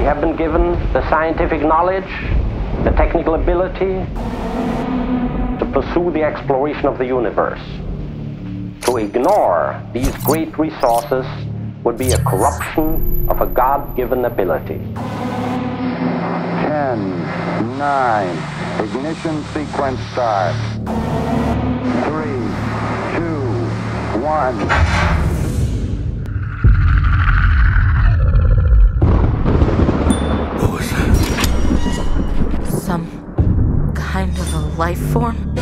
have been given the scientific knowledge, the technical ability to pursue the exploration of the universe. To ignore these great resources would be a corruption of a God-given ability. 10, 9, ignition sequence start. 3, 2, 1. Some kind of a life form?